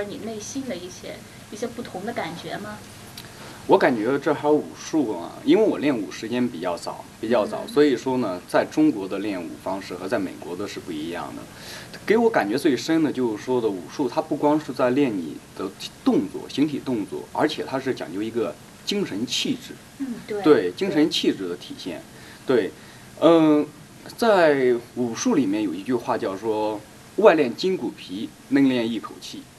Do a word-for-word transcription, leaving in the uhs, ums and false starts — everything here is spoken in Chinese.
者你内心的一些一些不同的感觉吗？ 我感觉这还有武术啊，因为我练武时间比较早，比较早，所以说呢，在中国的练武方式和在美国的是不一样的。给我感觉最深的就是说的武术，它不光是在练你的动作、形体动作，而且它是讲究一个精神气质。 嗯，对。 对，精神气质的体现。对，嗯、呃，在武术里面有一句话叫说：外练筋骨皮，内练一口气。